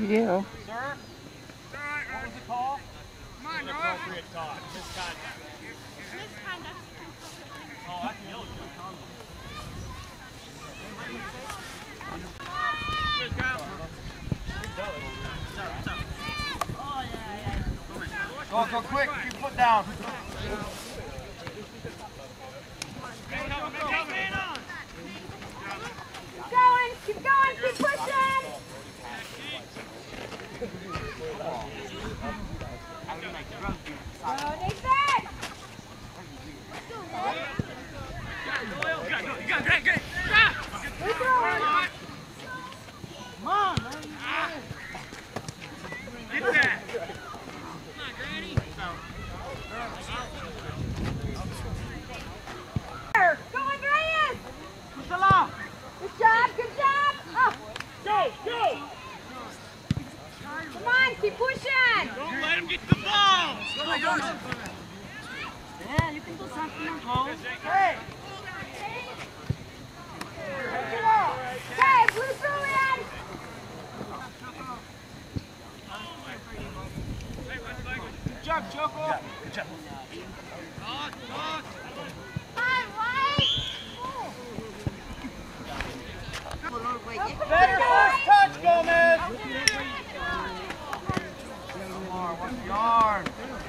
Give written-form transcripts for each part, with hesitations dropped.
you. Sir? What was the call? Come on, inappropriate call. Misconduct. Misconduct. Oh, I can yell at you. Go quick, keep your foot down. Keep going, keep pushing! Go, Nathan! You got it, great. We're throwing! Come on, man. Get that. Come on, Granny. Go, Andreas! Push along. Good job, good job! Oh. Go! Come on, keep pushing! Don't let him get the ball! Go. Yeah, you can do something on goal. Hey! Okay, blue through in! Good job, Choco. Good job. Talk. Better first touch, Gomez! Come on, what's the yarn?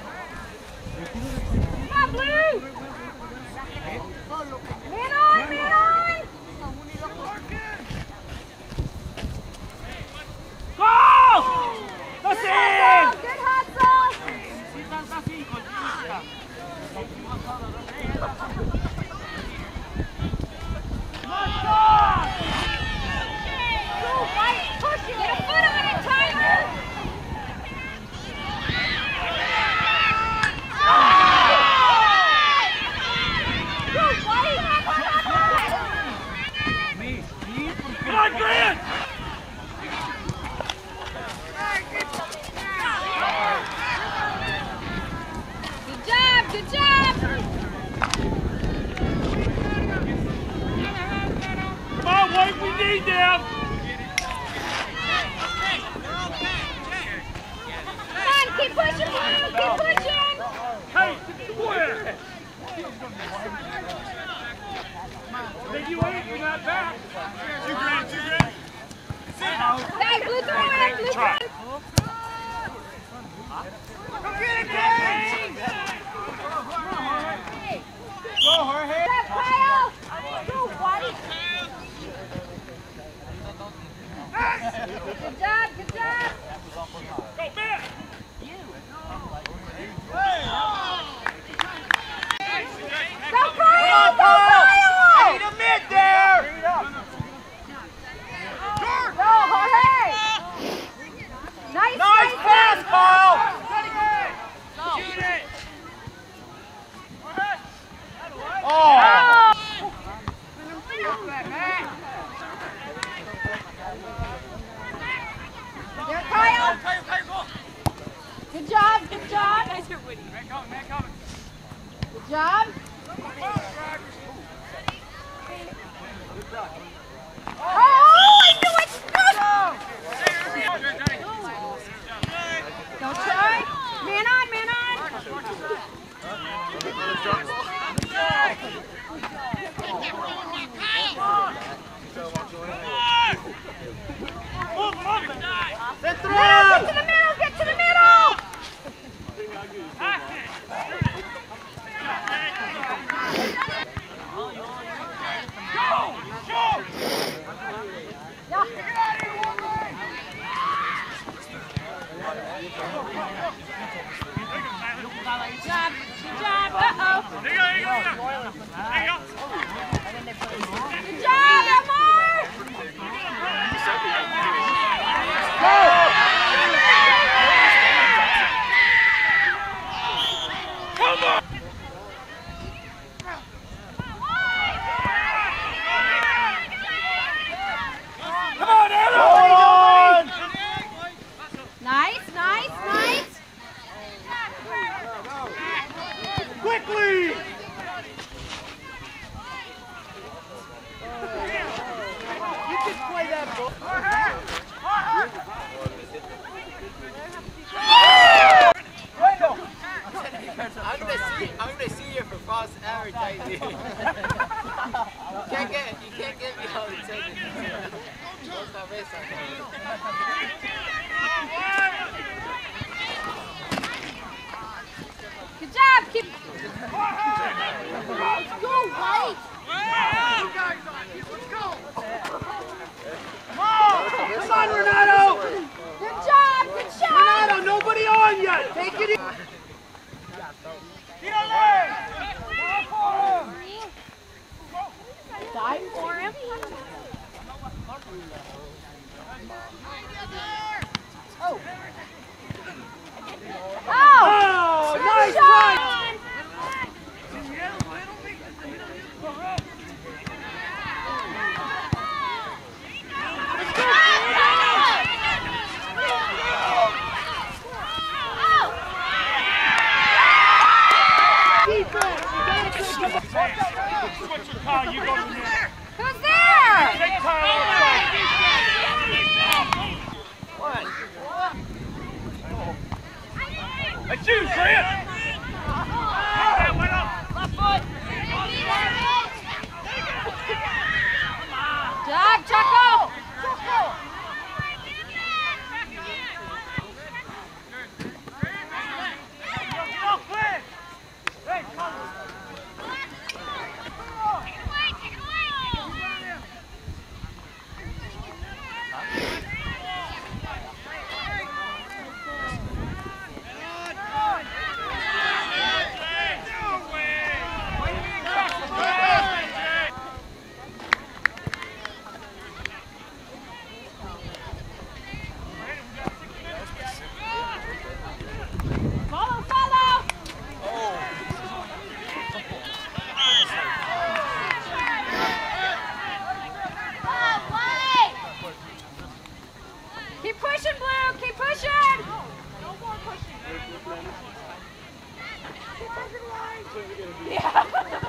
Come on, blue! Man on! Go! That's it! Good hustle! Go, fight! Push it! Get a foot on it, Tyler! Go, fight! Come on, Grant! Good job! Come on, White, we need them! Come on, keep pushing, Blue! Keep pushing! Hey, square! Think you ain't, you're not back. Two grand. Hey, Blue throw in! Blue throw in! Go get it, Kane! Go, Jorge! Good, Kyle! Go, White! Good job! Go, man! Go, Kyle! Go, Kyle! Need a mid there! Go, Jorge! Nice pass, Kyle! Shoot it! Oh! There, Kyle! Good job! Man coming. Good job! Oh, I knew it! Don't try. Man on! Get Get to the middle! Good job! Uh-oh! There you go! Good job, Elmore! Come on! Come on, Adam! Nice! Quickly! You can play that ball. I'm gonna see you for false advertising. You can't get me all the tickets. Good job. Keep. Let's go, White. Come on, Renato! Good job. Good shot. Renato, nobody on yet. Take it easy. Dive for him. Oh, nice shot. try! Switcher, Kyle, you go to the net. Who's there? Take Kyle outside. That's you, Grant. Left foot. Job, Choco. Keep pushing, Blue! Keep pushing! No more pushing. Yeah.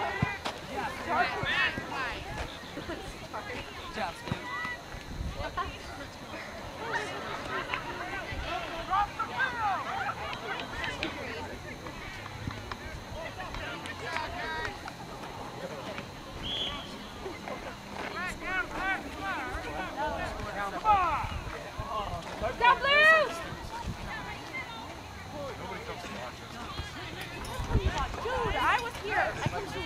Go Blues! Dude, I was here. I come to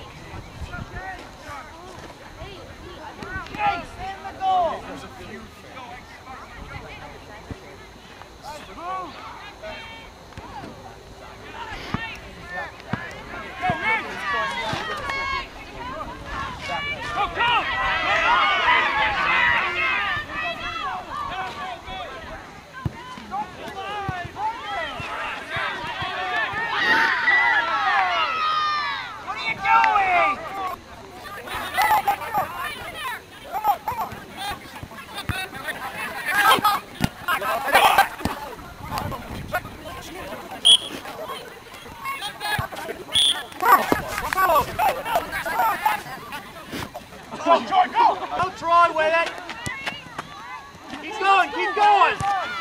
Go, Troy, go! Go, Troy, with it! Keep going, keep going!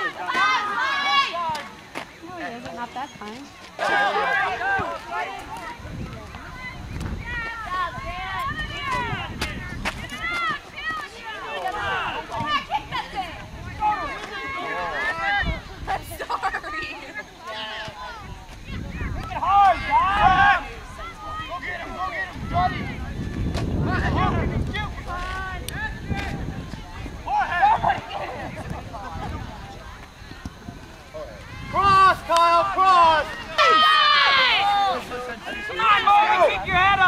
Not that time. I'm sorry. Make it hard, guys! Go get him, Jordan! Cross, Kyle, cross! Come on, Morgan, keep your head up!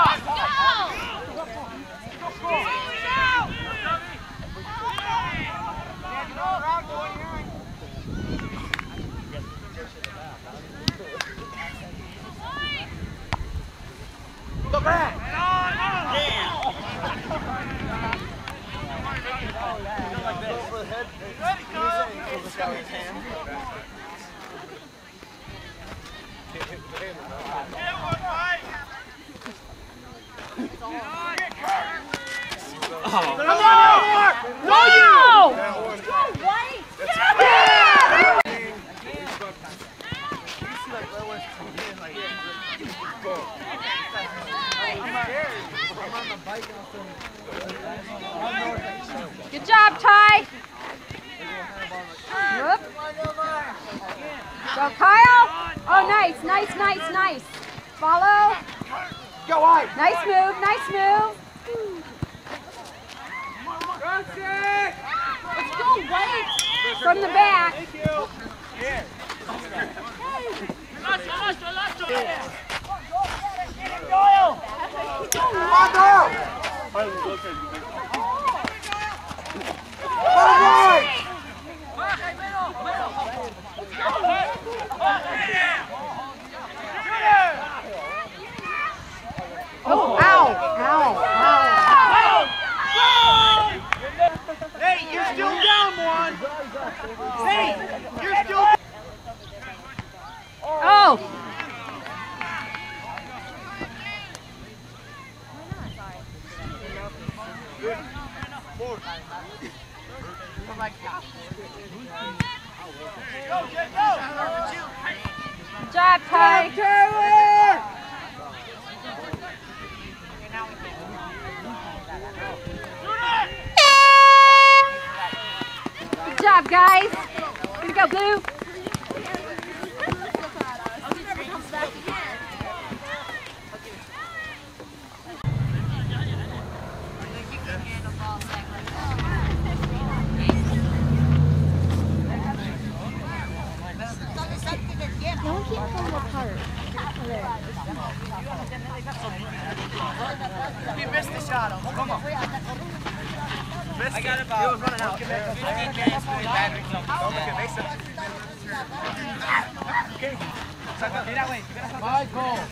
Go back! Come on, Elmore! No, you! Go White! Yeah! Good job, Ty. Whoop. Go, Kyle. Oh, nice, nice, nice, nice. Follow. Go on. Nice move, nice move. Let's go right from the back. Thank you. Here. Come on, girl. Oh, ow, ow, ow. Nate, you're still down one. Nate, you're still down. Oh. Good job, Ty. Good job, guys. Here we go, Blue. No one keeps falling apart. He missed the shot. Come on. I got about. He was running out. 15 minutes with battery. Okay, Michael.